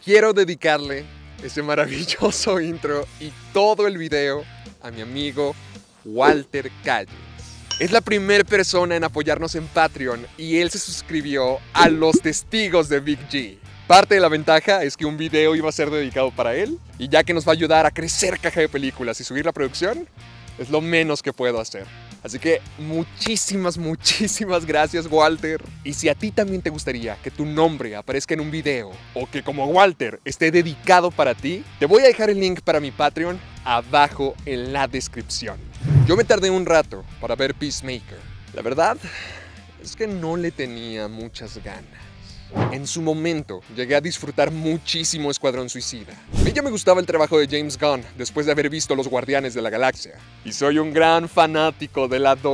Quiero dedicarle ese maravilloso intro y todo el video a mi amigo Walter Calles. Es la primera persona en apoyarnos en Patreon y él se suscribió a los testigos de Big G. Parte de la ventaja es que un video iba a ser dedicado para él y ya que nos va a ayudar a crecer Caja de Películas y subir la producción, es lo menos que puedo hacer. Así que muchísimas gracias, Walter. Y si a ti también te gustaría que tu nombre aparezca en un video o que como Walter esté dedicado para ti, te voy a dejar el link para mi Patreon abajo en la descripción. Yo me tardé un rato para ver Peacemaker. La verdad es que no le tenía muchas ganas. En su momento, llegué a disfrutar muchísimo Escuadrón Suicida. A mí ya me gustaba el trabajo de James Gunn después de haber visto Los Guardianes de la Galaxia. Y soy un gran fanático de la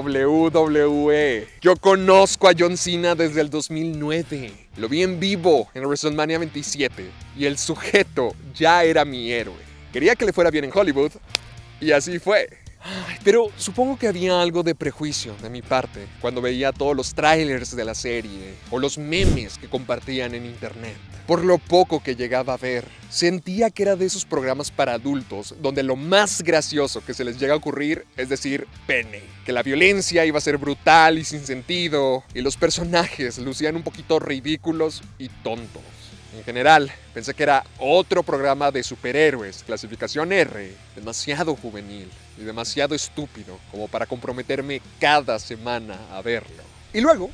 WWE. Yo conozco a John Cena desde el 2009. Lo vi en vivo en WrestleMania 27 y el sujeto ya era mi héroe. Quería que le fuera bien en Hollywood y así fue. Pero supongo que había algo de prejuicio de mi parte cuando veía todos los trailers de la serie o los memes que compartían en internet. Por lo poco que llegaba a ver, sentía que era de esos programas para adultos donde lo más gracioso que se les llega a ocurrir es decir pene. Que la violencia iba a ser brutal y sin sentido y los personajes lucían un poquito ridículos y tontos. En general, pensé que era otro programa de superhéroes, clasificación R, demasiado juvenil y demasiado estúpido como para comprometerme cada semana a verlo. Y luego,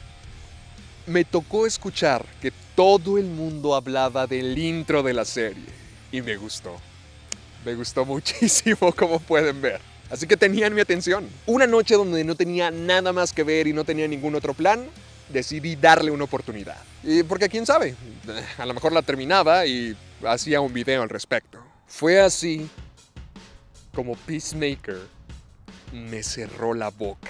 me tocó escuchar que todo el mundo hablaba del intro de la serie y me gustó. Me gustó muchísimo, como pueden ver. Así que tenían mi atención. Una noche donde no tenía nada más que ver y no tenía ningún otro plan, decidí darle una oportunidad. Y porque quién sabe, a lo mejor la terminaba y hacía un video al respecto. Fue así como Peacemaker me cerró la boca.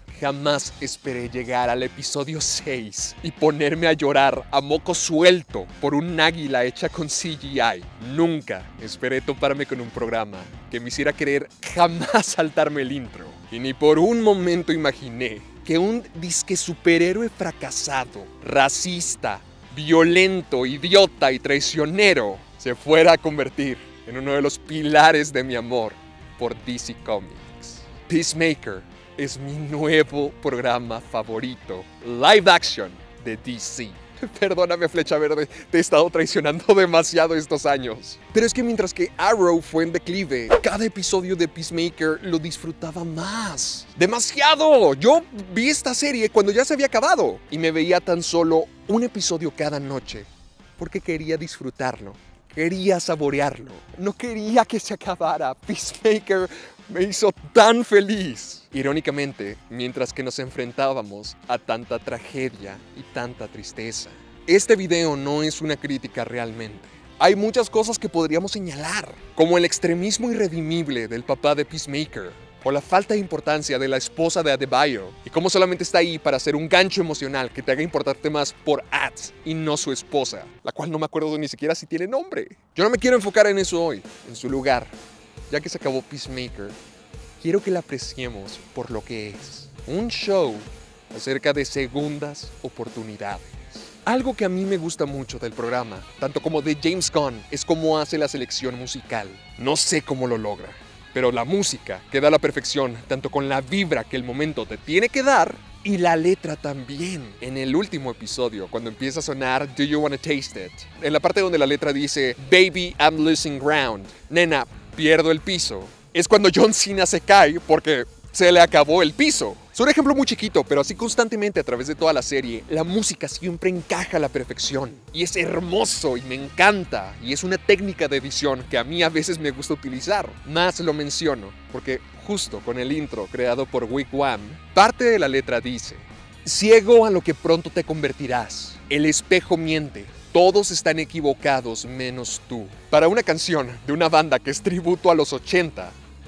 Jamás esperé llegar al episodio 6 y ponerme a llorar a moco suelto por un águila hecha con CGI. Nunca esperé toparme con un programa que me hiciera querer jamás saltarme el intro. Y ni por un momento imaginé que un disque superhéroe fracasado, racista, violento, idiota y traicionero se fuera a convertir en uno de los pilares de mi amor por DC Comics. Peacemaker es mi nuevo programa favorito, live action de DC. Perdóname, Flecha Verde, te he estado traicionando demasiado estos años. Pero es que mientras que Arrow fue en declive, cada episodio de Peacemaker lo disfrutaba más. ¡Demasiado! Yo vi esta serie cuando ya se había acabado y me veía tan solo un episodio cada noche porque quería disfrutarlo, quería saborearlo, no quería que se acabara. Peacemaker me hizo tan feliz. Irónicamente, mientras que nos enfrentábamos a tanta tragedia y tanta tristeza. Este video no es una crítica realmente. Hay muchas cosas que podríamos señalar, como el extremismo irredimible del papá de Peacemaker, o la falta de importancia de la esposa de Adebayo, y cómo solamente está ahí para hacer un gancho emocional que te haga importarte más por Ads y no su esposa, la cual no me acuerdo ni siquiera si tiene nombre. Yo no me quiero enfocar en eso hoy, en su lugar. Ya que se acabó Peacemaker, quiero que la apreciemos por lo que es. Un show acerca de segundas oportunidades. Algo que a mí me gusta mucho del programa, tanto como de James Gunn, es cómo hace la selección musical. No sé cómo lo logra, pero la música queda a la perfección, tanto con la vibra que el momento te tiene que dar, y la letra también. En el último episodio, cuando empieza a sonar Do You Wanna Taste It, en la parte donde la letra dice Baby, I'm losing ground, nena, pierdo el piso, es cuando John Cena se cae porque se le acabó el piso. Es un ejemplo muy chiquito, pero así constantemente a través de toda la serie, la música siempre encaja a la perfección. Y es hermoso y me encanta. Y es una técnica de edición que a mí a veces me gusta utilizar. Más lo menciono porque justo con el intro creado por Wigwam, parte de la letra dice: ciego a lo que pronto te convertirás. El espejo miente. Todos están equivocados menos tú. Para una canción de una banda que es tributo a los 80,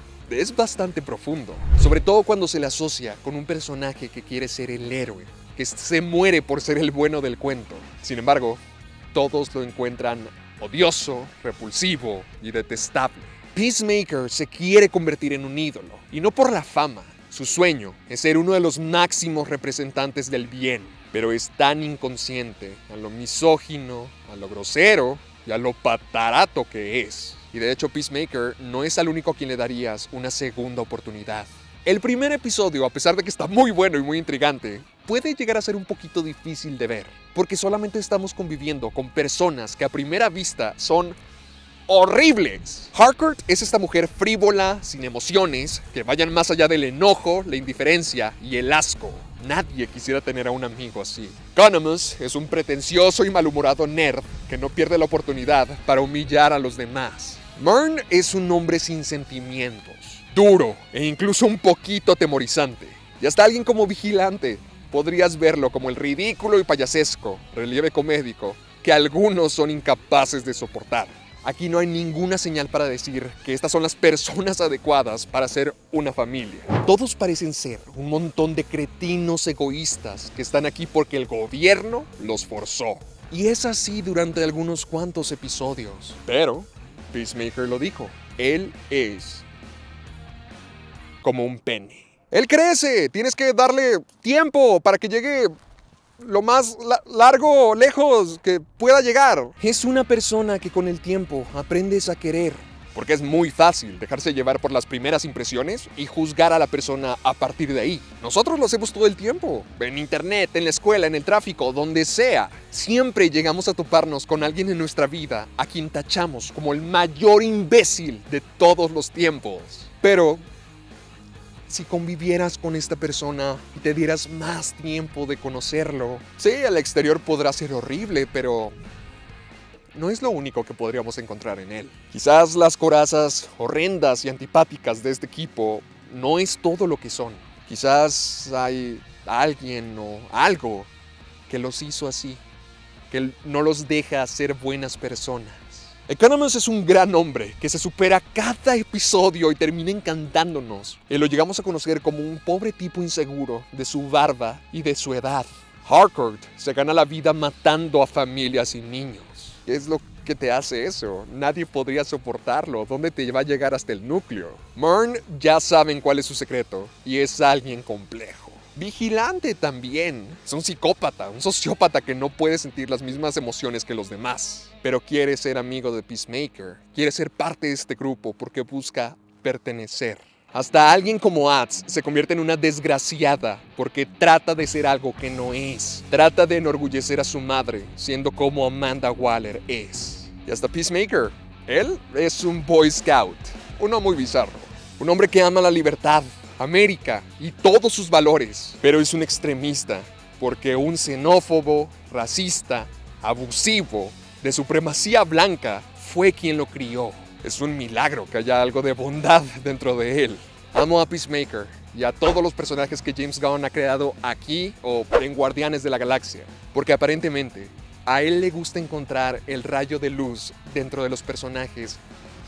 es bastante profundo. Sobre todo cuando se le asocia con un personaje que quiere ser el héroe, que se muere por ser el bueno del cuento. Sin embargo, todos lo encuentran odioso, repulsivo y detestable. Peacemaker se quiere convertir en un ídolo, y no por la fama. Su sueño es ser uno de los máximos representantes del bien, pero es tan inconsciente, a lo misógino, a lo grosero y a lo patarato que es. Y de hecho Peacemaker no es al único a quien le darías una segunda oportunidad. El primer episodio, a pesar de que está muy bueno y muy intrigante, puede llegar a ser un poquito difícil de ver, porque solamente estamos conviviendo con personas que a primera vista son horribles. Harcourt es esta mujer frívola, sin emociones, que vayan más allá del enojo, la indiferencia y el asco. Nadie quisiera tener a un amigo así. Connors es un pretencioso y malhumorado nerd que no pierde la oportunidad para humillar a los demás. Murn es un hombre sin sentimientos, duro e incluso un poquito atemorizante. Y hasta alguien como Vigilante podrías verlo como el ridículo y payasesco relieve comédico que algunos son incapaces de soportar. Aquí no hay ninguna señal para decir que estas son las personas adecuadas para ser una familia. Todos parecen ser un montón de cretinos egoístas que están aquí porque el gobierno los forzó. Y es así durante algunos cuantos episodios. Pero Peacemaker lo dijo, él es como un pene. Él crece, tienes que darle tiempo para que llegue lo más largo, lejos que pueda llegar. Es una persona que con el tiempo aprendes a querer. Porque es muy fácil dejarse llevar por las primeras impresiones y juzgar a la persona a partir de ahí. Nosotros lo hacemos todo el tiempo. En internet, en la escuela, en el tráfico, donde sea. Siempre llegamos a toparnos con alguien en nuestra vida a quien tachamos como el mayor imbécil de todos los tiempos. Pero si convivieras con esta persona y te dieras más tiempo de conocerlo, sí, al exterior podrá ser horrible, pero no es lo único que podríamos encontrar en él. Quizás las corazas horrendas y antipáticas de este equipo no es todo lo que son. Quizás hay alguien o algo que los hizo así, que no los deja ser buenas personas. Economos es un gran hombre que se supera cada episodio y termina encantándonos. Y lo llegamos a conocer como un pobre tipo inseguro de su barba y de su edad. Harcourt se gana la vida matando a familias y niños. ¿Qué es lo que te hace eso? Nadie podría soportarlo. ¿Dónde te va a llegar hasta el núcleo? Murn ya saben cuál es su secreto y es alguien complejo. Vigilante también. Es un psicópata, un sociópata que no puede sentir las mismas emociones que los demás. Pero quiere ser amigo de Peacemaker. Quiere ser parte de este grupo porque busca pertenecer. Hasta alguien como Ads se convierte en una desgraciada porque trata de ser algo que no es. Trata de enorgullecer a su madre, siendo como Amanda Waller es. Y hasta Peacemaker. Él es un Boy Scout. Uno muy bizarro. Un hombre que ama la libertad, América y todos sus valores. Pero es un extremista porque un xenófobo, racista, abusivo, de supremacía blanca fue quien lo crió. Es un milagro que haya algo de bondad dentro de él. Amo a Peacemaker y a todos los personajes que James Gunn ha creado aquí o en Guardianes de la Galaxia. Porque aparentemente a él le gusta encontrar el rayo de luz dentro de los personajes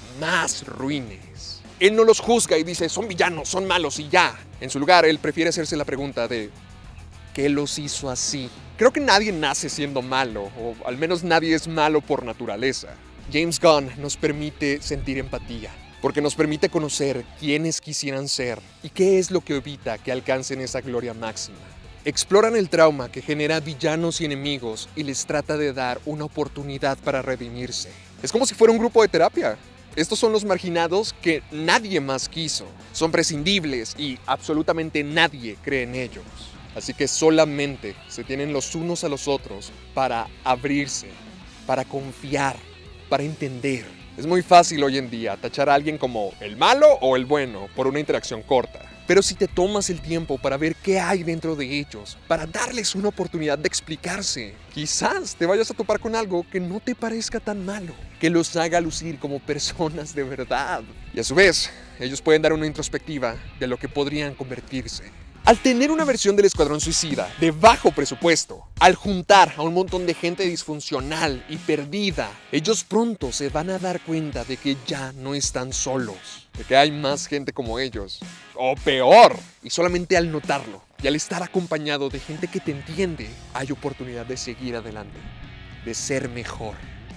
más ruines. Él no los juzga y dice, son villanos, son malos y ya. En su lugar, él prefiere hacerse la pregunta de, ¿qué los hizo así? Creo que nadie nace siendo malo, o al menos nadie es malo por naturaleza. James Gunn nos permite sentir empatía, porque nos permite conocer quiénes quisieran ser y qué es lo que evita que alcancen esa gloria máxima. Exploran el trauma que genera villanos y enemigos y les trata de dar una oportunidad para redimirse. Es como si fuera un grupo de terapia. Estos son los marginados que nadie más quiso. Son prescindibles y absolutamente nadie cree en ellos. Así que solamente se tienen los unos a los otros para abrirse, para confiar, para entender. Es muy fácil hoy en día tachar a alguien como el malo o el bueno por una interacción corta. Pero si te tomas el tiempo para ver qué hay dentro de ellos, para darles una oportunidad de explicarse, quizás te vayas a topar con algo que no te parezca tan malo, que los haga lucir como personas de verdad. Y a su vez, ellos pueden dar una introspectiva de lo que podrían convertirse. Al tener una versión del Escuadrón Suicida de bajo presupuesto, al juntar a un montón de gente disfuncional y perdida, ellos pronto se van a dar cuenta de que ya no están solos, de que hay más gente como ellos, o peor. Y solamente al notarlo y al estar acompañado de gente que te entiende, hay oportunidad de seguir adelante, de ser mejor.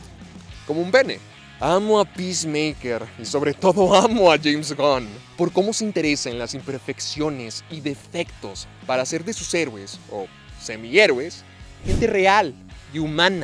Como un Bene. Amo a Peacemaker y sobre todo amo a James Gunn por cómo se interesa en las imperfecciones y defectos para hacer de sus héroes, o semihéroes, gente real y humana.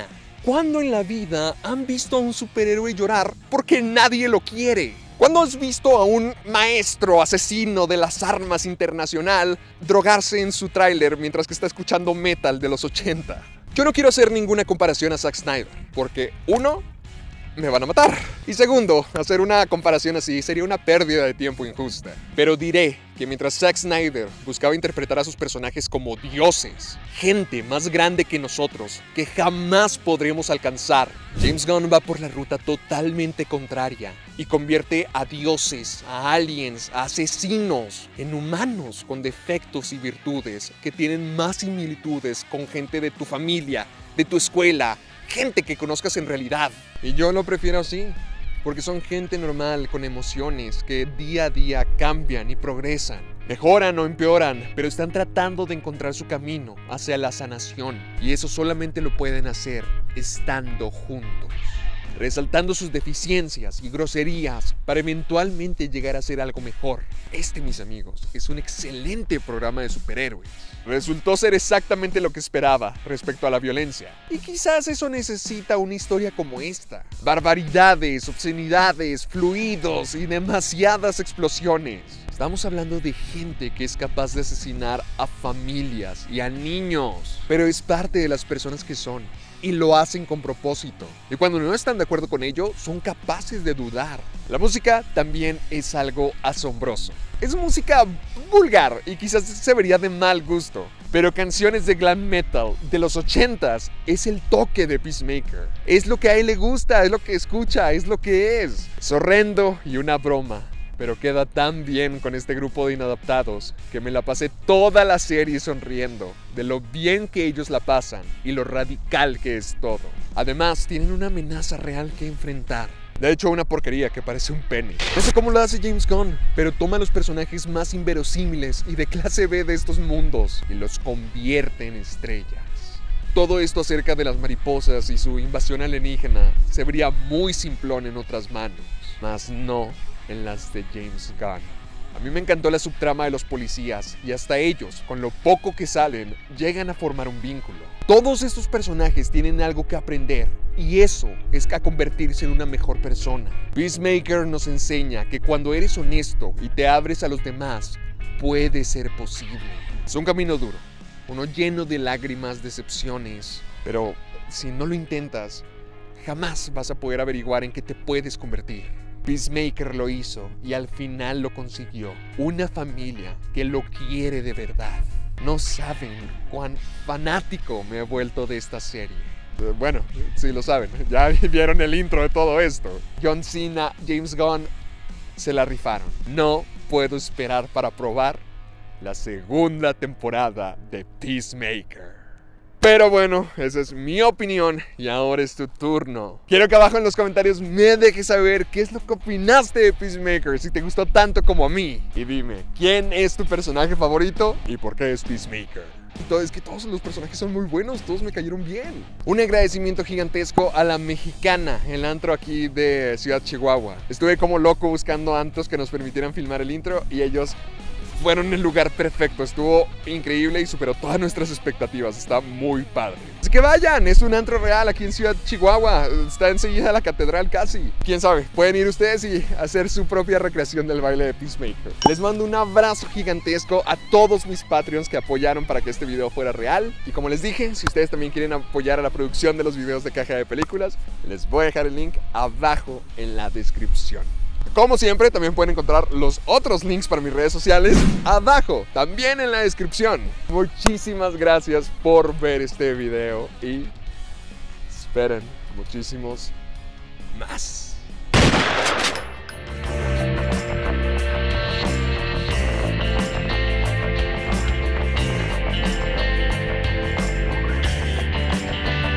¿Cuándo en la vida han visto a un superhéroe llorar porque nadie lo quiere? ¿Cuándo has visto a un maestro asesino de las armas internacional drogarse en su tráiler mientras que está escuchando metal de los 80? Yo no quiero hacer ninguna comparación a Zack Snyder, porque uno, me van a matar. Y segundo, hacer una comparación así sería una pérdida de tiempo injusta. Pero diré que mientras Zack Snyder buscaba interpretar a sus personajes como dioses, gente más grande que nosotros, que jamás podremos alcanzar, James Gunn va por la ruta totalmente contraria y convierte a dioses, a aliens, a asesinos, en humanos con defectos y virtudes que tienen más similitudes con gente de tu familia, de tu escuela, gente que conozcas en realidad. Y yo lo prefiero así, porque son gente normal, con emociones, que día a día cambian y progresan. Mejoran o empeoran, pero están tratando de encontrar su camino hacia la sanación. Y eso solamente lo pueden hacer estando juntos, resaltando sus deficiencias y groserías para eventualmente llegar a ser algo mejor. Este, mis amigos, es un excelente programa de superhéroes. Resultó ser exactamente lo que esperaba respecto a la violencia. Y quizás eso necesita una historia como esta. Barbaridades, obscenidades, fluidos y demasiadas explosiones. Estamos hablando de gente que es capaz de asesinar a familias y a niños, pero es parte de las personas que son. Y lo hacen con propósito. Y cuando no están de acuerdo con ello, son capaces de dudar. La música también es algo asombroso. Es música vulgar y quizás se vería de mal gusto, pero canciones de glam metal de los 80s es el toque de Peacemaker. Es lo que a él le gusta, es lo que escucha, es lo que es. Es horrendo y una broma, pero queda tan bien con este grupo de inadaptados que me la pasé toda la serie sonriendo de lo bien que ellos la pasan y lo radical que es todo. Además, tienen una amenaza real que enfrentar. De hecho, una porquería que parece un pene. No sé cómo lo hace James Gunn, pero toma los personajes más inverosímiles y de clase B de estos mundos y los convierte en estrellas. Todo esto acerca de las mariposas y su invasión alienígena se vería muy simplón en otras manos, mas no en las de James Gunn. A mí me encantó la subtrama de los policías y hasta ellos, con lo poco que salen, llegan a formar un vínculo. Todos estos personajes tienen algo que aprender y eso es a convertirse en una mejor persona. Peacemaker nos enseña que cuando eres honesto y te abres a los demás, puede ser posible. Es un camino duro, uno lleno de lágrimas, decepciones, pero si no lo intentas, jamás vas a poder averiguar en qué te puedes convertir. Peacemaker lo hizo y al final lo consiguió. Una familia que lo quiere de verdad. No saben cuán fanático me he vuelto de esta serie. Bueno, sí lo saben, ya vieron el intro de todo esto. John Cena, James Gunn se la rifaron. No puedo esperar para probar la segunda temporada de Peacemaker. Pero bueno, esa es mi opinión y ahora es tu turno. Quiero que abajo en los comentarios me dejes saber qué es lo que opinaste de Peacemaker, si te gustó tanto como a mí. Y dime, ¿quién es tu personaje favorito y por qué es Peacemaker? Es que todos los personajes son muy buenos, todos me cayeron bien. Un agradecimiento gigantesco a La Mexicana, el antro aquí de Ciudad Chihuahua. Estuve como loco buscando antros que nos permitieran filmar el intro y ellos fueron el lugar perfecto, estuvo increíble y superó todas nuestras expectativas, está muy padre. Así que vayan, es un antro real aquí en Ciudad Chihuahua, está enseguida la catedral casi. Quién sabe, pueden ir ustedes y hacer su propia recreación del baile de Peacemaker. Les mando un abrazo gigantesco a todos mis Patreons que apoyaron para que este video fuera real. Y como les dije, si ustedes también quieren apoyar a la producción de los videos de Caja de Películas, les voy a dejar el link abajo en la descripción. Como siempre, también pueden encontrar los otros links para mis redes sociales abajo, también en la descripción. Muchísimas gracias por ver este video y esperen muchísimos más.